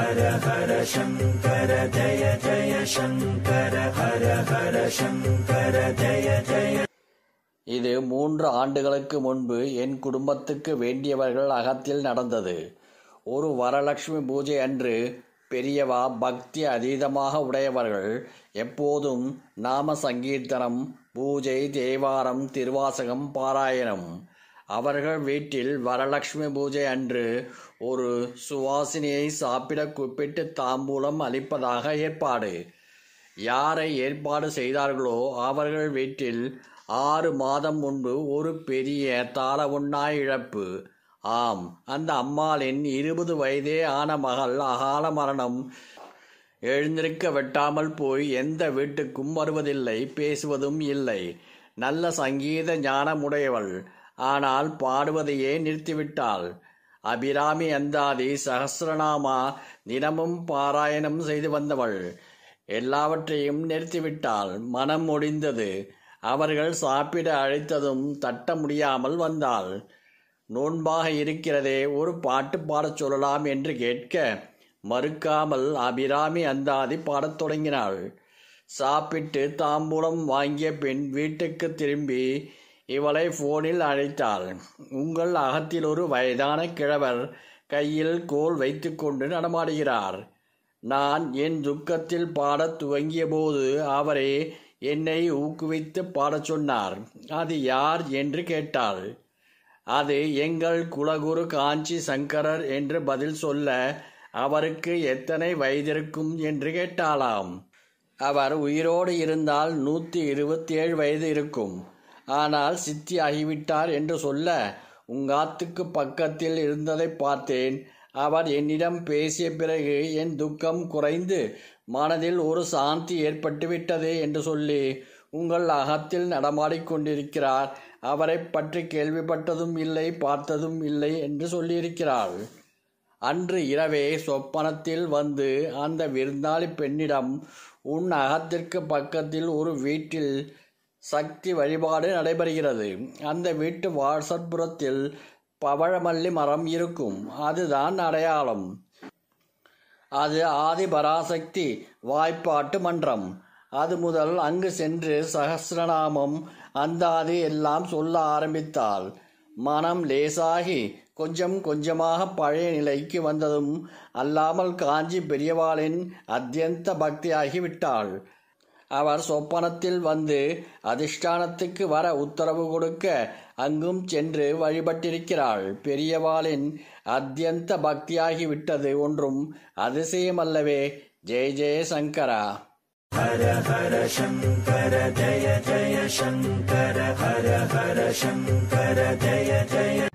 ஹர ஹர சங்கர ஜய ஜய சங்கர ஹர ஹர சங்கர ஜய ஜய. இது 3 ஆண்டுகளுக்கு முன்பு என் குடும்பத்துக்கு வேண்டியவர்கள் அகத்தில் நடந்தது. ஒரு வரலட்சுமி பூஜை அன்று பெரியவா பக்தி அதீதமாக உடையவர்கள் எப்போதும் நாம சங்கீர்த்தனம், பூஜை, தேவாரம், திருவாசகம், பாராயணம். அவர்கள் வீட்டில் வரலட்சுமி பூஜை அன்று ஒரு சுவாசினியை சாப்பிட கூப்பிட்டு தாம்பூலம் அளிப்பதாக ஏற்பாடு. யாரை ஏற்பாடு செய்தார்களோ அவர்கள் வீட்டில் 6 மாதம் முன்பு ஒரு பெரிய தாளவுண்ணாய் இழப்பு. ஆம், அந்த அம்மாளின் 20 வயதே ஆன மகள் அகால மரணம். எழுந்திருக்க வெட்டாமல் போய் எந்த வீட்டுக்கும் வருவதில்லை, பேசுவதும் இல்லை. நல்ல சங்கீத ஞானமுடையவள். ஆனால் பாடுவதையே நிறுத்திவிட்டாள். அபிராமி அந்தாதி சகஸ்ரநாமா தினமும் பாராயணம் செய்து வந்தவள் எல்லாவற்றையும் நிறுத்திவிட்டாள். மனம் ஒடிந்தது. அவர்கள் சாப்பிட அழைத்ததும் தட்ட முடியாமல் வந்தாள். நோன்பாக இருக்கிறதே, ஒரு பாட்டு பாடச் சொல்லலாம் என்று கேட்க மறுக்காமல் அபிராமி அந்தாதி பாடத் தொடங்கினாள். சாப்பிட்டு தாம்பூலம் வாங்கிய பின் வீட்டுக்கு திரும்பி இவளை போனில் அழைத்தாள். உங்கள் அகத்தில் ஒரு வயதான கிழவர் கையில் கோல் வைத்து கொண்டு நடமாடுகிறார். நான் என் துக்கத்தில் பாடத் துவங்கிய போது அவரே என்னை ஊக்குவித்து பாடச் சொன்னார். அது யார் என்று கேட்டாள். அது எங்கள் குலகுரு காஞ்சி சங்கரர் என்று பதில் சொல்ல அவருக்கு எத்தனை வயதிருக்கும் என்று கேட்டாளாம். அவர் உயிரோடு இருந்தால் 127 வயது இருக்கும். ஆனால் சித்தி ஆகிவிட்டார் என்று சொல்ல உங்காத்துக்கு பக்கத்தில் இருந்ததை பார்த்தேன். அவர் என்னிடம் பேசிய பிறகு என் துக்கம் குறைந்து மனதில் ஒரு சாந்தி ஏற்பட்டுவிட்டது என்று சொல்லி உங்கள் அகத்தில் நடமாடிக்கொண்டிருக்கிறார். அவரை பற்றி கேள்விப்பட்டதும் இல்லை, பார்த்ததும் இல்லை என்று சொல்லியிருக்கிறாள். அன்று இரவே சொப்பனத்தில் வந்து அந்த விருந்தாளி பெண்ணிடம், உன் அகத்திற்கு பக்கத்தில் ஒரு வீட்டில் சக்தி வழிபாடு நடைபெறுகிறது. அந்த வீட்டு வாசற்புறத்தில் பவழமல்லி மரம் இருக்கும். அதுதான் அடையாளம். அது ஆதிபராசக்தி வாய்ப்பாட்டு மன்றம். அது முதல் அங்கு சென்று சகஸ்ரநாமம் அந்தாதி எல்லாம் சொல்ல ஆரம்பித்தாள். மனம் லேசாகி கொஞ்சம் கொஞ்சமாக பழைய நிலைக்கு வந்ததும் அல்லாமல் காஞ்சி பெரியவாளின் அத்தியந்த பக்தியாகிவிட்டாள். அவர் சொப்பனத்தில் வந்து அதிஷ்டானத்துக்கு வர உத்தரவு கொடுக்க அங்கும் சென்று வழிபட்டிருக்கிறாள். பெரியவாளின் அத்தியந்த பக்தியாகிவிட்டது ஒன்றும் அதிசயமல்லவே. ஜெய ஜெய சங்கரா. ஹர ஹர சங்கர ஜய ஜய சங்கர ஹர ஹர சங்கர ஜய ஜய.